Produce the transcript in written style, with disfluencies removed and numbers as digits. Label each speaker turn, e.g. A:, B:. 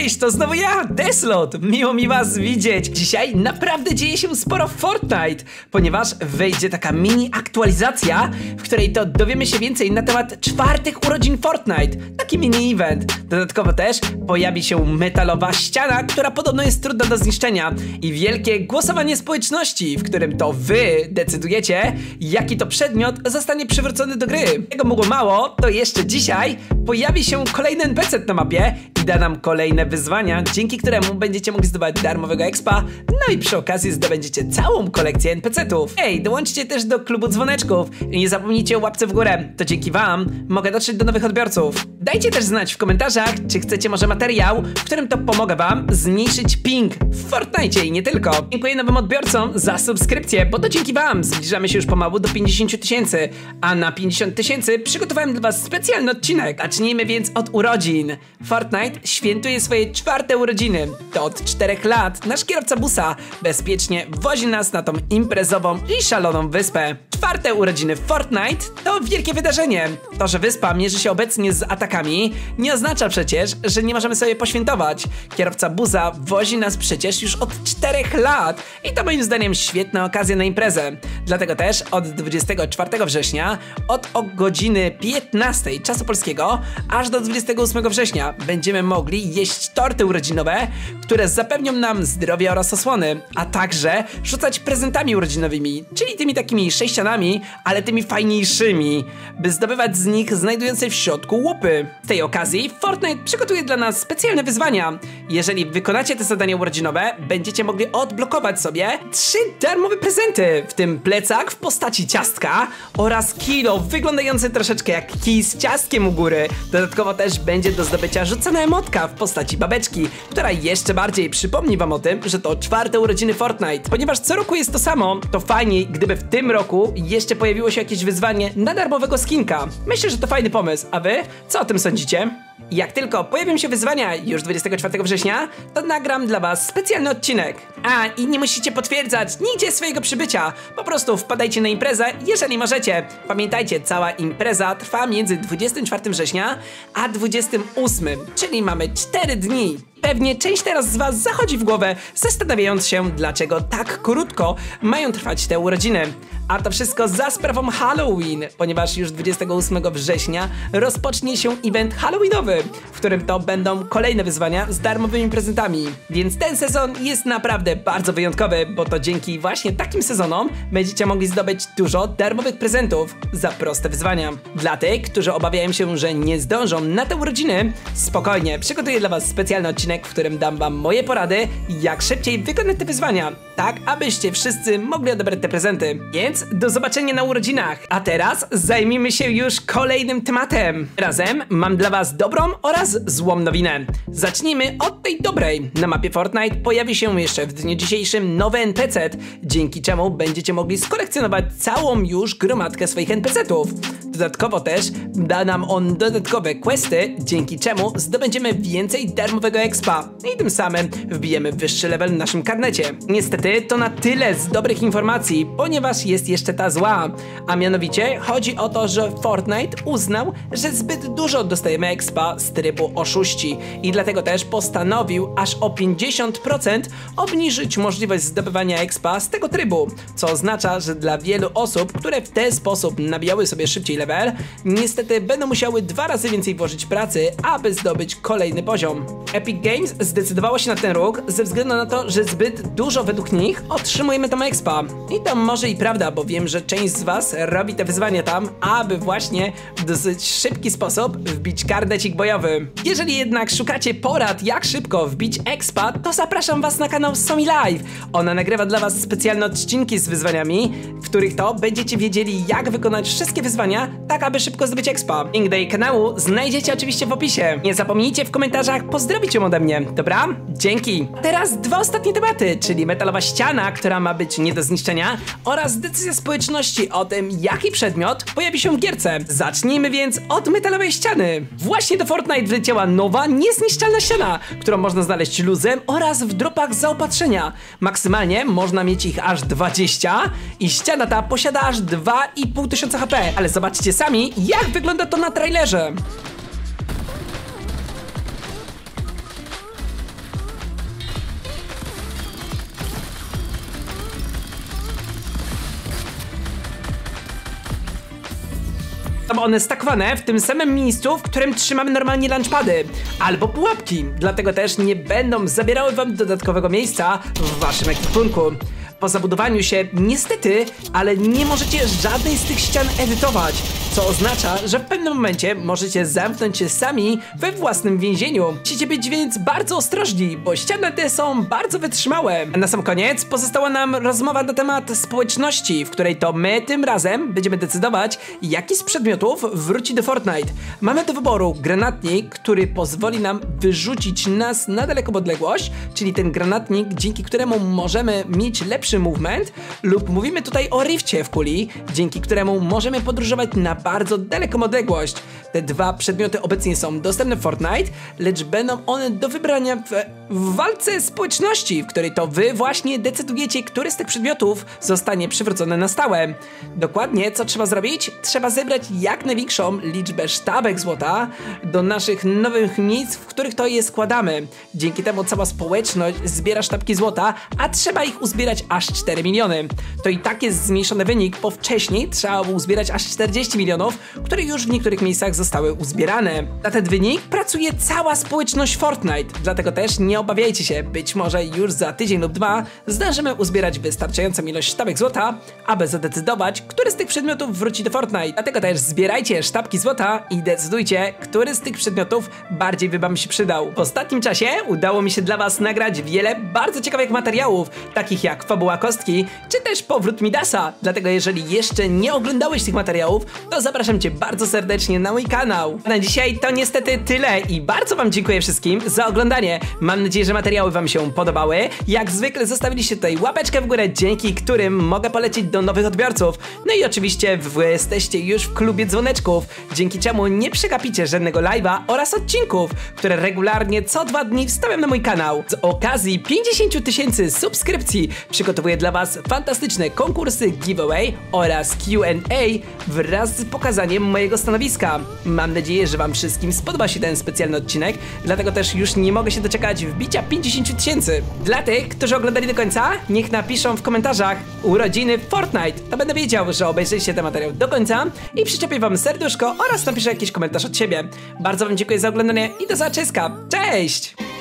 A: Cześć, to znowu ja, Deslot. Miło mi was widzieć. Dzisiaj naprawdę dzieje się sporo w Fortnite, ponieważ wejdzie taka mini aktualizacja, w której to dowiemy się więcej na temat czwartych urodzin Fortnite. Taki mini event. Dodatkowo też pojawi się metalowa ściana, która podobno jest trudna do zniszczenia, i wielkie głosowanie społeczności, w którym to wy decydujecie, jaki to przedmiot zostanie przywrócony do gry. Tego było mało, to jeszcze dzisiaj pojawi się kolejny NPC na mapie i da nam kolejne wyzwania, dzięki któremu będziecie mogli zdobywać darmowego expa, no i przy okazji zdobędziecie całą kolekcję NPC-ów. Ej, dołączcie też do klubu dzwoneczków i nie zapomnijcie o łapce w górę, to dzięki wam mogę dotrzeć do nowych odbiorców. Dajcie też znać w komentarzach, czy chcecie może materiał, w którym to pomogę wam zmniejszyć ping w Fortnite i nie tylko. Dziękuję nowym odbiorcom za subskrypcję, bo to dzięki wam zbliżamy się już pomału do 50 000, a na 50 000 przygotowałem dla was specjalny odcinek. Zacznijmy więc od urodzin. Fortnite świętuje swoje czwarte urodziny. To od 4 lat nasz kierowca busa bezpiecznie wozi nas na tą imprezową i szaloną wyspę. Czwarte urodziny Fortnite to wielkie wydarzenie. To, że wyspa mierzy się obecnie z atakami, nie oznacza przecież, że nie możemy sobie poświętować. Kierowca busa wozi nas przecież już od 4 lat i to moim zdaniem świetna okazja na imprezę. Dlatego też od 24 września od godziny 15 czasu polskiego aż do 28 września będziemy mogli jeść torty urodzinowe, które zapewnią nam zdrowie oraz osłony, a także rzucać prezentami urodzinowymi, czyli tymi takimi sześcianami, ale tymi fajniejszymi, by zdobywać z nich znajdujące w środku łupy. Z tej okazji Fortnite przygotuje dla nas specjalne wyzwania. Jeżeli wykonacie te zadania urodzinowe, będziecie mogli odblokować sobie 3 darmowe prezenty, w tym plecak w postaci ciastka oraz kilo wyglądający troszeczkę jak kij z ciastkiem u góry. Dodatkowo też będzie do zdobycia rzucona emotka w postaci babeczki, która jeszcze bardziej przypomni wam o tym, że to czwarte urodziny Fortnite. Ponieważ co roku jest to samo, to fajniej, gdyby w tym roku jeszcze pojawiło się jakieś wyzwanie na darmowego skinka. Myślę, że to fajny pomysł, a wy co o tym sądzicie? Jak tylko pojawią się wyzwania już 24 września, to nagram dla was specjalny odcinek. A, i nie musicie potwierdzać nigdzie swojego przybycia. Po prostu wpadajcie na imprezę, jeżeli możecie. Pamiętajcie, cała impreza trwa między 24 września a 28, czyli mamy 4 dni. Pewnie część teraz z was zachodzi w głowę, zastanawiając się, dlaczego tak krótko mają trwać te urodziny. A to wszystko za sprawą Halloween, ponieważ już 28 września rozpocznie się event halloweenowy, w którym to będą kolejne wyzwania z darmowymi prezentami. Więc ten sezon jest naprawdę bardzo wyjątkowy, bo to dzięki właśnie takim sezonom będziecie mogli zdobyć dużo darmowych prezentów za proste wyzwania. Dla tych, którzy obawiają się, że nie zdążą na te urodziny, spokojnie, przygotuję dla was specjalny odcinek, w którym dam wam moje porady, jak szybciej wykonać te wyzwania, tak abyście wszyscy mogli odebrać te prezenty. Więc do zobaczenia na urodzinach. A teraz zajmijmy się już kolejnym tematem. Razem mam dla was dobrą oraz złą nowinę. Zacznijmy od tej dobrej. Na mapie Fortnite pojawi się jeszcze w dniu dzisiejszym nowy NPC, dzięki czemu będziecie mogli skolekcjonować całą już gromadkę swoich NPC-ów. Dodatkowo też da nam on dodatkowe questy, dzięki czemu zdobędziemy więcej darmowego expa i tym samym wbijemy wyższy level w naszym karnecie. Niestety to na tyle z dobrych informacji, ponieważ jest jeszcze ta zła, a mianowicie chodzi o to, że Fortnite uznał, że zbyt dużo dostajemy expa z trybu oszuści i dlatego też postanowił aż o 50% obniżyć możliwość zdobywania expa z tego trybu, co oznacza, że dla wielu osób, które w ten sposób nabijały sobie szybciej level, niestety będą musiały 2 razy więcej włożyć pracy, aby zdobyć kolejny poziom. Epic Games zdecydowało się na ten ruch ze względu na to, że zbyt dużo według nich otrzymujemy tam expa. I to może i prawda, bo wiem, że część z was robi te wyzwania tam, aby właśnie w dosyć szybki sposób wbić karnecik bojowy. Jeżeli jednak szukacie porad, jak szybko wbić expa, to zapraszam was na kanał Somi Live. Ona nagrywa dla was specjalne odcinki z wyzwaniami, w których to będziecie wiedzieli, jak wykonać wszystkie wyzwania, tak aby szybko zdobyć expa. Link do jej kanału znajdziecie oczywiście w opisie. Nie zapomnijcie w komentarzach pozdrowić ją ode mnie, dobra? Dzięki! Teraz 2 ostatnie tematy, czyli metalowa ściana, która ma być nie do zniszczenia, oraz decyzja społeczności o tym, jaki przedmiot pojawi się w gierce. Zacznijmy więc od metalowej ściany. Właśnie do Fortnite wleciała nowa, niezniszczalna ściana, którą można znaleźć luzem oraz w dropach zaopatrzenia. Maksymalnie można mieć ich aż 20 i ściana ta posiada aż 2500 HP, ale zobaczcie sami, jak wygląda to na trailerze. Są one stakowane w tym samym miejscu, w którym trzymamy normalnie launchpady albo pułapki, dlatego też nie będą zabierały wam dodatkowego miejsca w waszym ekwipunku. Po zabudowaniu się, niestety, ale nie możecie żadnej z tych ścian edytować, co oznacza, że w pewnym momencie możecie zamknąć się sami we własnym więzieniu. Musicie być więc bardzo ostrożni, bo ściany te są bardzo wytrzymałe. A na sam koniec pozostała nam rozmowa na temat społeczności, w której to my tym razem będziemy decydować, jaki z przedmiotów wróci do Fortnite. Mamy do wyboru granatnik, który pozwoli nam wyrzucić nas na daleką odległość, czyli ten granatnik, dzięki któremu możemy mieć lepszy movement, lub mówimy tutaj o rifcie w kuli, dzięki któremu możemy podróżować na bardzo daleką odległość. Te dwa przedmioty obecnie są dostępne w Fortnite, lecz będą one do wybrania w walce społeczności, w której to wy właśnie decydujecie, który z tych przedmiotów zostanie przywrócony na stałe. Dokładnie co trzeba zrobić? Trzeba zebrać jak największą liczbę sztabek złota do naszych nowych miejsc, w których to je składamy. Dzięki temu cała społeczność zbiera sztabki złota, a trzeba ich uzbierać aż 4 miliony. To i tak jest zmniejszony wynik, bo wcześniej trzeba było uzbierać aż 40 milionów, które już w niektórych miejscach zostały uzbierane. Na ten wynik pracuje cała społeczność Fortnite, dlatego też nie obawiajcie się, być może już za tydzień lub dwa zdążymy uzbierać wystarczającą ilość sztabek złota, aby zadecydować, który z tych przedmiotów wróci do Fortnite. Dlatego też zbierajcie sztabki złota i decydujcie, który z tych przedmiotów bardziej by wam się przydał. W ostatnim czasie udało mi się dla was nagrać wiele bardzo ciekawych materiałów, takich jak Fabuła Kostki, czy też Powrót Midasa. Dlatego jeżeli jeszcze nie oglądałeś tych materiałów, to zapraszam cię bardzo serdecznie na mój kanał. Na dzisiaj to niestety tyle i bardzo wam dziękuję wszystkim za oglądanie. Mam nadzieję, że materiały wam się podobały. Jak zwykle zostawiliście tutaj łapeczkę w górę, dzięki którym mogę polecić do nowych odbiorców. No i oczywiście wy jesteście już w klubie dzwoneczków, dzięki czemu nie przegapicie żadnego live'a oraz odcinków, które regularnie co 2 dni wstawiam na mój kanał. Z okazji 50 000 subskrypcji przygotowuję dla was fantastyczne konkursy, giveaway oraz Q&A wraz z pokazaniem mojego stanowiska. Mam nadzieję, że wam wszystkim spodoba się ten specjalny odcinek, dlatego też już nie mogę się doczekać wbicia 50 000. Dla tych, którzy oglądali do końca, niech napiszą w komentarzach urodziny Fortnite. To będę wiedział, że obejrzeliście ten materiał do końca i przyczepię wam serduszko oraz napiszę jakiś komentarz od siebie. Bardzo wam dziękuję za oglądanie i do zobaczenia. Cześć!